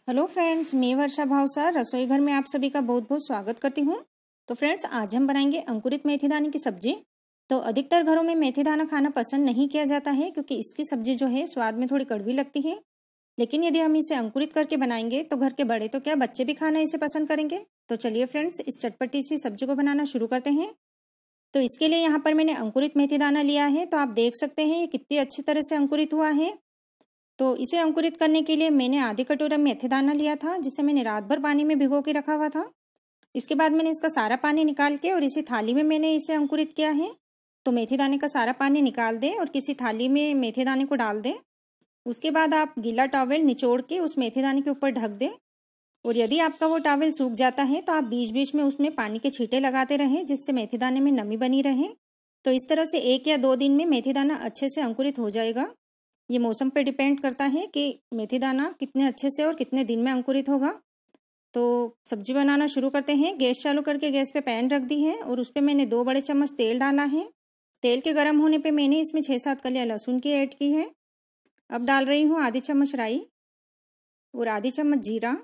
Hello friends, मैं वर्षा भावसार रसोई घर में आप सभी का बहुत बहुत स्वागत करती हूँ। तो फ्रेंड्स, आज हम बनाएंगे अंकुरित मेथी दाने की सब्जी। तो अधिकतर घरों में मेथी दाना खाना पसंद नहीं किया जाता है क्योंकि इसकी सब्जी जो है स्वाद में थोड़ी कड़वी लगती है। लेकिन यदि हम इसे अंकुरित करके बनाएंगे तो घर के बड़े तो क्या, बच्चे भी खाना इसे पसंद करेंगे। तो चलिए फ्रेंड्स, इस चटपटी सी सब्जी को बनाना शुरू करते हैं। तो इसके लिए यहाँ पर मैंने अंकुरित मेथी दाना लिया है। तो आप देख सकते हैं ये कितनी अच्छी तरह से अंकुरित हुआ है। तो इसे अंकुरित करने के लिए मैंने आधी कटोरा मेथी दाना लिया था, जिसे मैंने रात भर पानी में भिगो के रखा हुआ था। इसके बाद मैंने इसका सारा पानी निकाल के और इसी थाली में मैंने इसे अंकुरित किया है। तो मेथी दाने का सारा पानी निकाल दें और किसी थाली में मेथी दाने को डाल दें। उसके बाद आप गीला टॉवेल निचोड़ के उस मेथी दाने के ऊपर ढक दें। और यदि आपका वो टॉवेल सूख जाता है तो आप बीच बीच में उसमें पानी के छींटे लगाते रहें, जिससे मेथी दाने में नमी बनी रहे। तो इस तरह से 1 या 2 दिन में मेथी दाना अच्छे से अंकुरित हो जाएगा। ये मौसम पे डिपेंड करता है कि मेथी दाना कितने अच्छे से और कितने दिन में अंकुरित होगा। तो सब्जी बनाना शुरू करते हैं। गैस चालू करके गैस पे पैन रख दी है और उस पर मैंने 2 बड़े चम्मच तेल डाला है। तेल के गर्म होने पे मैंने इसमें 6-7 कलियां लहसुन की ऐड की है। अब डाल रही हूँ आधी चम्मच राई और आधी चम्मच जीरा।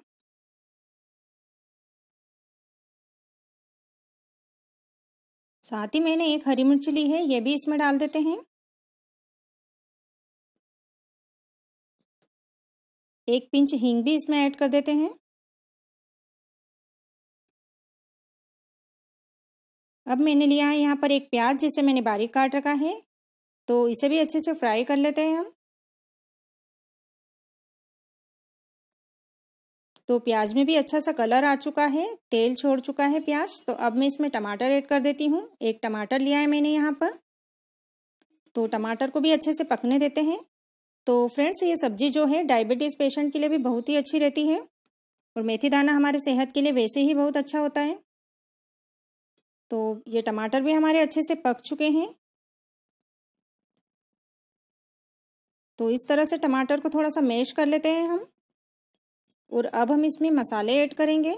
साथ ही मैंने 1 हरी मिर्च ली है, ये भी इसमें डाल देते हैं। 1 पिंच हींग भी इसमें ऐड कर देते हैं। अब मैंने लिया है यहाँ पर 1 प्याज, जिसे मैंने बारीक काट रखा है। तो इसे भी अच्छे से फ्राई कर लेते हैं हम। तो प्याज में भी अच्छा सा कलर आ चुका है, तेल छोड़ चुका है प्याज। तो अब मैं इसमें टमाटर ऐड कर देती हूँ। 1 टमाटर लिया है मैंने यहाँ पर। तो टमाटर को भी अच्छे से पकने देते हैं। तो फ्रेंड्स, ये सब्जी जो है डायबिटीज़ पेशेंट के लिए भी बहुत ही अच्छी रहती है और मेथी दाना हमारे सेहत के लिए वैसे ही बहुत अच्छा होता है। तो ये टमाटर भी हमारे अच्छे से पक चुके हैं। तो इस तरह से टमाटर को थोड़ा सा मैश कर लेते हैं हम। और अब हम इसमें मसाले ऐड करेंगे।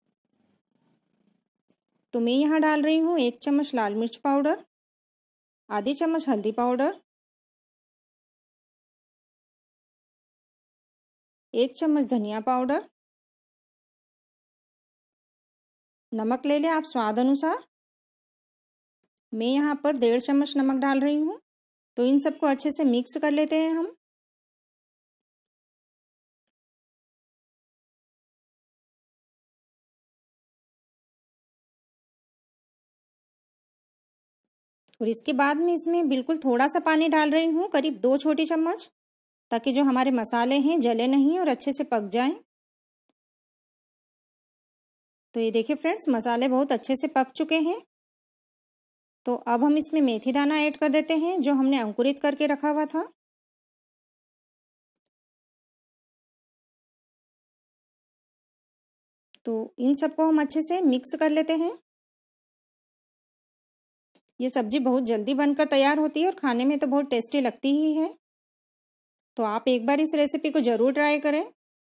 तो मैं यहाँ डाल रही हूँ 1 चम्मच लाल मिर्च पाउडर, आधी चम्मच हल्दी पाउडर, 1 चम्मच धनिया पाउडर, नमक ले लें आप स्वाद अनुसार। मैं यहाँ पर 1.5 चम्मच नमक डाल रही हूँ। तो इन सबको अच्छे से मिक्स कर लेते हैं हम। और इसके बाद में इसमें बिल्कुल थोड़ा सा पानी डाल रही हूँ, करीब 2 छोटी चम्मच, ताकि जो हमारे मसाले हैं जले नहीं और अच्छे से पक जाएं। तो ये देखिए फ्रेंड्स, मसाले बहुत अच्छे से पक चुके हैं। तो अब हम इसमें मेथी दाना ऐड कर देते हैं, जो हमने अंकुरित करके रखा हुआ था। तो इन सबको हम अच्छे से मिक्स कर लेते हैं। ये सब्जी बहुत जल्दी बनकर तैयार होती है और खाने में तो बहुत टेस्टी लगती ही है। तो आप एक बार इस रेसिपी को ज़रूर ट्राई करें।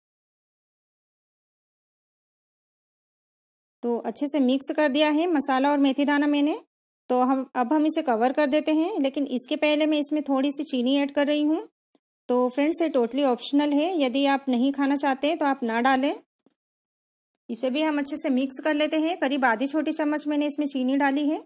तो अच्छे से मिक्स कर दिया है मसाला और मेथी दाना मैंने। तो अब हम इसे कवर कर देते हैं, लेकिन इसके पहले मैं इसमें थोड़ी सी चीनी ऐड कर रही हूँ। तो फ्रेंड्स, ये टोटली ऑप्शनल है, यदि आप नहीं खाना चाहते तो आप ना डालें। इसे भी हम अच्छे से मिक्स कर लेते हैं। करीब आधी छोटी चम्मच मैंने इसमें चीनी डाली है।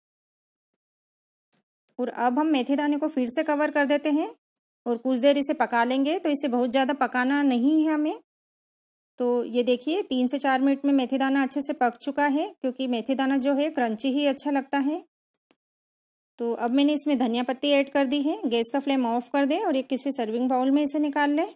और अब हम मेथी दाने को फिर से कवर कर देते हैं और कुछ देर इसे पका लेंगे। तो इसे बहुत ज़्यादा पकाना नहीं है हमें। तो ये देखिए 3 से 4 मिनट में मेथी दाना अच्छे से पक चुका है, क्योंकि मेथी दाना जो है क्रंची ही अच्छा लगता है। तो अब मैंने इसमें धनिया पत्ती ऐड कर दी है। गैस का फ्लेम ऑफ कर दें और एक किसी सर्विंग बाउल में इसे निकाल लें।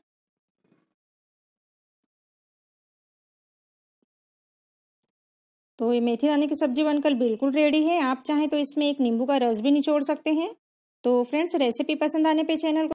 तो ये मेथी दाने की सब्जी बनकर बिल्कुल रेडी है। आप चाहें तो इसमें एक नींबू का रस भी निचोड़ सकते हैं। तो फ्रेंड्स, रेसिपी पसंद आने पे चैनल को